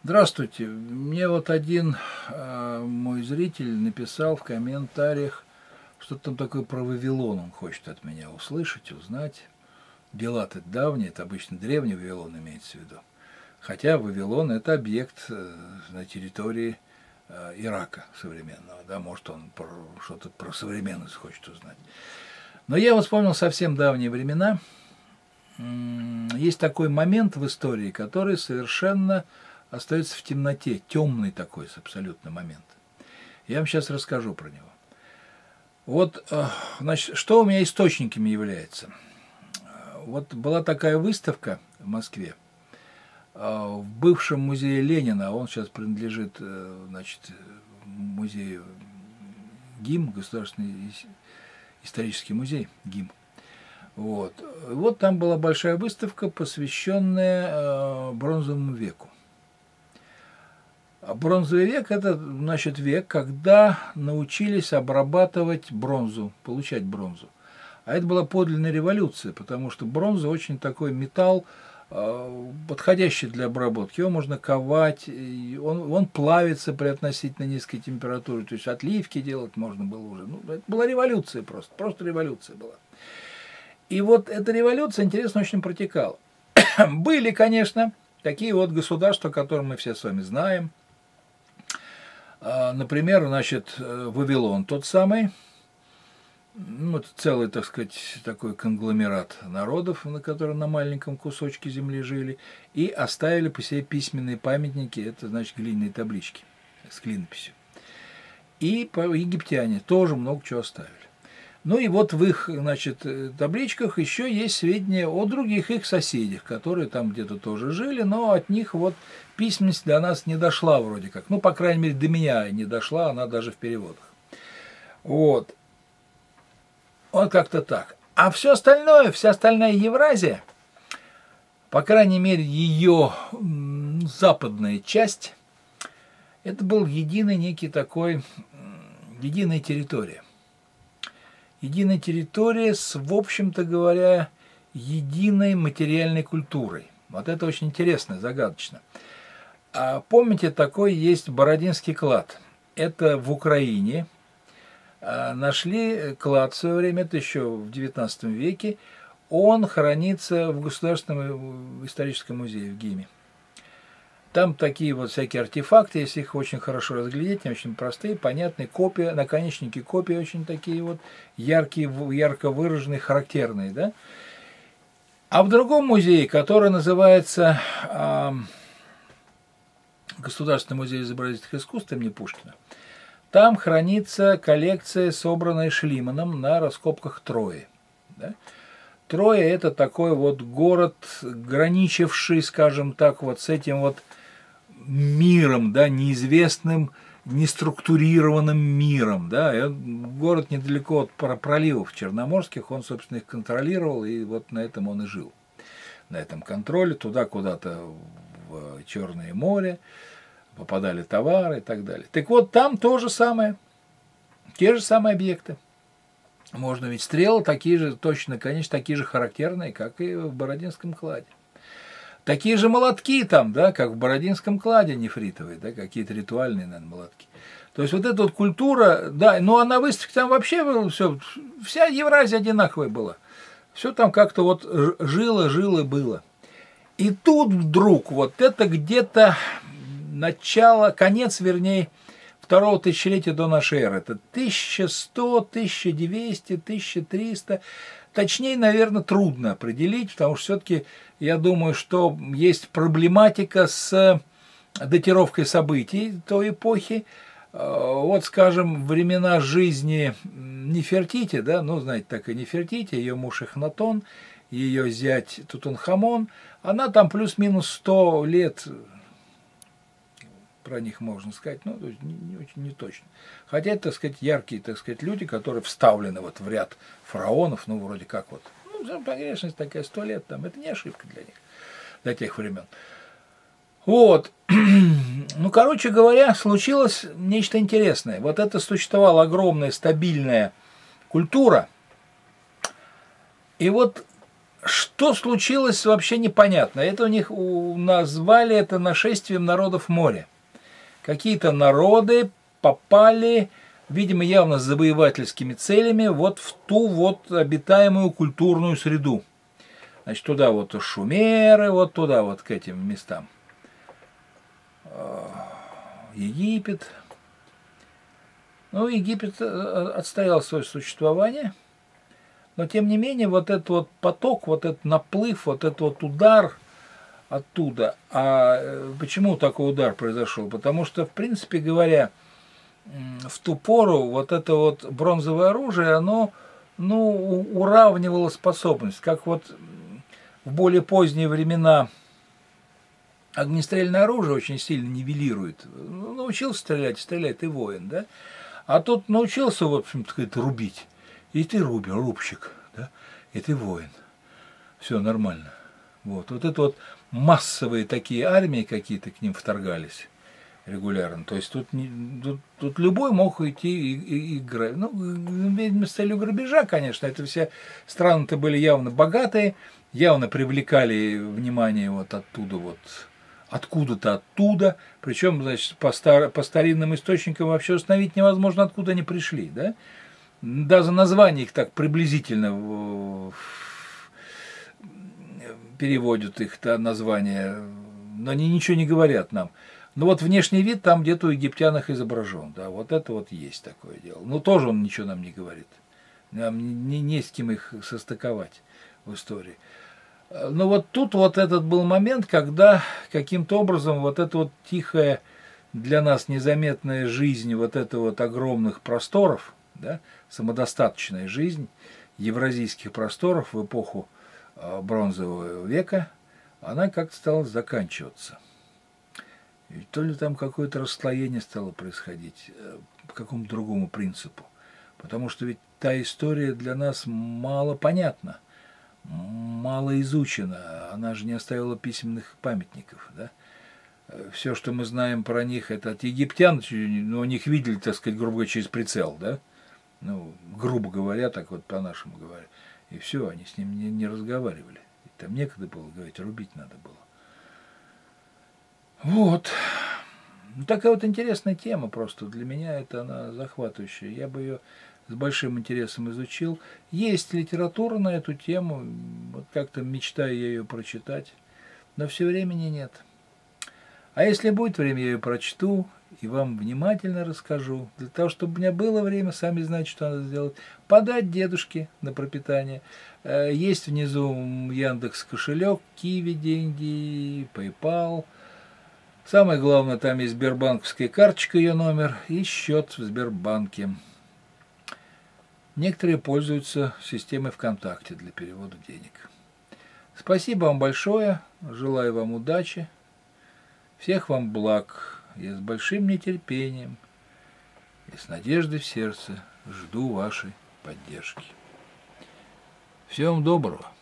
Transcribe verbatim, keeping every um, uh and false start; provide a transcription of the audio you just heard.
Здравствуйте. Мне вот один э, мой зритель написал в комментариях, что там такое про Вавилон он хочет от меня услышать, узнать. Дела-то давние, это обычно древний Вавилон имеется в виду. Хотя Вавилон – это объект э, на территории э, Ирака современного. Да, может, он про, что-то про современность хочет узнать. Но я вот вспомнил совсем давние времена. Есть такой момент в истории, который совершенно остается в темноте, темный такой абсолютно момент. Я вам сейчас расскажу про него. Вот, значит, что у меня источниками является. Вот была такая выставка в Москве в бывшем музее Ленина, он сейчас принадлежит, значит, музею ГИМ, Государственный исторический музей ГИМ. Вот. Вот там была большая выставка, посвященная бронзовому веку. А бронзовый век – это, значит, век, когда научились обрабатывать бронзу, получать бронзу. А это была подлинная революция, потому что бронза очень такой металл, подходящий для обработки. Его можно ковать, он, он плавится при относительно низкой температуре, то есть отливки делать можно было уже. Ну, это была революция просто, просто революция была. И вот эта революция, интересно, очень протекала. Были, конечно, такие вот государства, которые мы все с вами знаем. Например, значит, Вавилон тот самый, ну, это целый, так сказать, такой конгломерат народов, на котором на маленьком кусочке земли жили, и оставили по себе письменные памятники, это, значит, глиняные таблички с клинописью. И египтяне тоже много чего оставили. Ну и вот в их, значит, табличках еще есть сведения о других их соседях, которые там где-то тоже жили, но от них вот письменность до нас не дошла вроде как. Ну, по крайней мере, до меня не дошла, она даже в переводах. Вот. Вот как-то так. А все остальное, вся остальная Евразия, по крайней мере, ее западная часть, это был единый некий такой, единая территория. Единая территория с, в общем-то говоря, единой материальной культурой. Вот это очень интересно, загадочно. А помните, такой есть Бородинский клад. Это в Украине. Нашли клад в свое время, это еще в девятнадцатом веке. Он хранится в Государственном историческом музее в ГИМе. Там такие вот всякие артефакты, если их очень хорошо разглядеть, они очень простые, понятные, копии, наконечники копии очень такие вот яркие, ярко выраженные, характерные, да. А в другом музее, который называется э, Государственный музей изобразительных искусств имени Пушкина, там хранится коллекция, собранная Шлиманом на раскопках Трои. Да? Троя – это такой вот город, граничивший, скажем так, вот с этим вот миром, да, неизвестным, неструктурированным миром. Да. Город недалеко от проливов черноморских, он, собственно, их контролировал, и вот на этом он и жил. На этом контроле, туда куда-то в Черное море попадали товары и так далее. Так вот, там то же самое, те же самые объекты. Можно ведь стрелы такие же, точно, конечно, такие же характерные, как и в Бородинском кладе. Такие же молотки там, да, как в Бородинском кладе нефритовые, да, какие-то ритуальные, наверное, молотки. То есть вот эта вот культура, да, ну а на выставке там вообще было все, вся Евразия одинаковая была. Все там как-то вот жило, жило, было. И тут вдруг вот это где-то начало, конец, вернее, второго тысячелетия до нашей эры. Это тысяча сто, тысяча двести, тысяча триста. Точнее, наверное, трудно определить, потому что все-таки я думаю, что есть проблематика с датировкой событий той эпохи. Вот, скажем, времена жизни Нефертити, да, ну, знаете, так и Нефертити, ее муж Эхнатон, ее зять Тутанхамон, она там плюс-минус сто лет, про них можно сказать, ну, не, не очень не точно. Хотя это, так сказать, яркие, так сказать, люди, которые вставлены вот в ряд фараонов, ну, вроде как вот, ну, погрешность такая, сто лет там, это не ошибка для них, для тех времен. Вот, ну, короче говоря, случилось нечто интересное. Вот это существовала огромная стабильная культура, и вот Что случилось, вообще непонятно. Это у них назвали это нашествием народов моря. Какие-то народы попали, видимо, явно с завоевательскими целями, вот в ту вот обитаемую культурную среду. Значит, туда вот шумеры, вот туда вот к этим местам. Египет. Ну, Египет отстоял свое существование. Но, тем не менее, вот этот вот поток, вот этот наплыв, вот этот вот удар оттуда. А почему такой удар произошел? Потому что, в принципе говоря, в ту пору вот это вот бронзовое оружие, оно, ну, уравнивало способность. Как вот в более поздние времена огнестрельное оружие очень сильно нивелирует. Ну, научился стрелять, стрелять, ты воин, да? А тут научился, в общем-то, рубить. И ты рубер, рубщик, да? И ты воин. Все нормально. Вот. Вот это вот массовые такие армии какие-то к ним вторгались регулярно. То есть тут, тут, тут любой мог идти и, и, и играть. Ну, с целью грабежа, конечно. Это все страны-то были явно богатые, явно привлекали внимание вот оттуда вот, откуда-то оттуда. Причем, значит, по, стар, по старинным источникам вообще установить невозможно, откуда они пришли, да? Даже название их так приблизительно переводят их, да, названия, но они ничего не говорят нам. Но вот внешний вид там где-то у египтян их изображен, да, вот это вот есть такое дело. Но тоже он ничего нам не говорит. Нам не, не с кем их состыковать в истории. Но вот тут вот этот был момент, когда каким-то образом вот эта вот тихая, для нас незаметная жизнь вот этого вот огромных просторов, да, самодостаточная жизнь евразийских просторов в эпоху бронзового века, она как-то стала заканчиваться. И то ли там какое-то расслоение стало происходить по какому-то другому принципу. Потому что ведь та история для нас мало понятна, мало изучена. Она же не оставила письменных памятников, да? Все, что мы знаем про них, это от египтян, но у них видели, так сказать, грубо говоря, через прицел, да? Ну, грубо говоря, так вот по-нашему говоря. И все, они с ним не, не разговаривали. И там некогда было говорить, рубить надо было. Вот. Ну, такая вот интересная тема просто. Для меня это она захватывающая. Я бы ее с большим интересом изучил. Есть литература на эту тему. Вот как-то мечтаю я ее прочитать. Но все времени нет. А если будет время, я ее прочту и вам внимательно расскажу. Для того, чтобы у меня было время, сами знаете, что надо сделать. Подать дедушке на пропитание. Есть внизу Яндекс кошелек, Киви деньги, PayPal. Самое главное, там есть сбербанковская карточка, ее номер, и счет в Сбербанке. Некоторые пользуются системой ВКонтакте для перевода денег. Спасибо вам большое, желаю вам удачи, всех вам благ. Я с большим нетерпением и с надеждой в сердце жду вашей поддержки. Всего вам доброго.